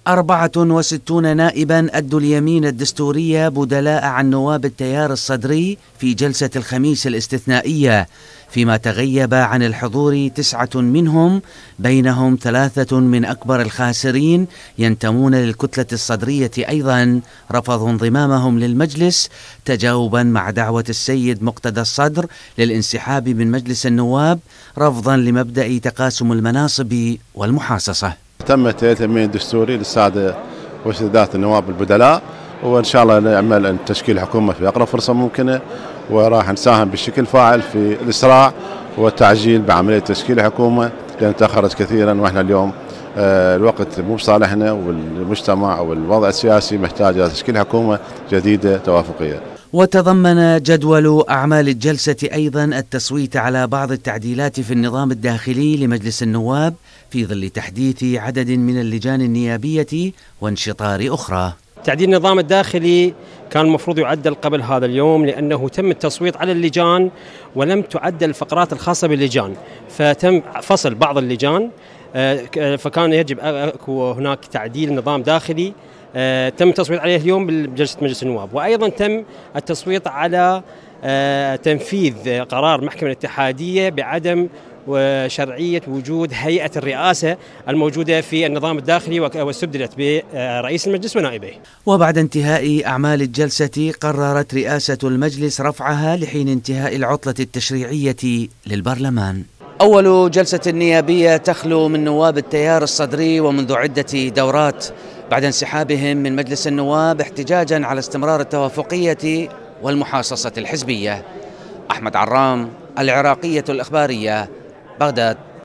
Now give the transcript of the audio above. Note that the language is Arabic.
64 نائبا أدوا اليمين الدستورية بدلاء عن نواب التيار الصدري في جلسة الخميس الاستثنائية، فيما تغيب عن الحضور 9 منهم، بينهم 3 من أكبر الخاسرين ينتمون للكتلة الصدرية أيضا رفضوا انضمامهم للمجلس تجاوبا مع دعوة السيد مقتدى الصدر للانسحاب من مجلس النواب رفضا لمبدأ تقاسم المناصب والمحاصصة. تم التأمين الدستوري للسادة وسادات النواب البدلاء، وإن شاء الله نعمل تشكيل حكومة في أقرب فرصة ممكنة، وراح نساهم بشكل فاعل في الإسراع والتعجيل بعملية تشكيل حكومة لأن تأخرت كثيرا، وإحنا اليوم الوقت مو بصالحنا والمجتمع والوضع السياسي محتاج تشكيل حكومة جديدة توافقية. وتضمن جدول أعمال الجلسة أيضا التصويت على بعض التعديلات في النظام الداخلي لمجلس النواب في ظل تحديث عدد من اللجان النيابية وانشطار أخرى. تعديل النظام الداخلي كان المفروض يعدل قبل هذا اليوم لأنه تم التصويت على اللجان ولم تعدل الفقرات الخاصة باللجان، فتم فصل بعض اللجان، فكان يجب هناك تعديل نظام داخلي تم التصويت عليه اليوم بجلسة مجلس النواب. وأيضا تم التصويت على تنفيذ قرار محكمة الاتحادية بعدم وشرعية وجود هيئة الرئاسة الموجودة في النظام الداخلي واستبدلت برئيس المجلس ونائبيه. وبعد انتهاء أعمال الجلسة قررت رئاسة المجلس رفعها لحين انتهاء العطلة التشريعية للبرلمان. أول جلسة نيابية تخلو من نواب التيار الصدري ومنذ عدة دورات بعد انسحابهم من مجلس النواب احتجاجا على استمرار التوافقية والمحاصصة الحزبية. أحمد عرام، العراقية الإخبارية، بغداد.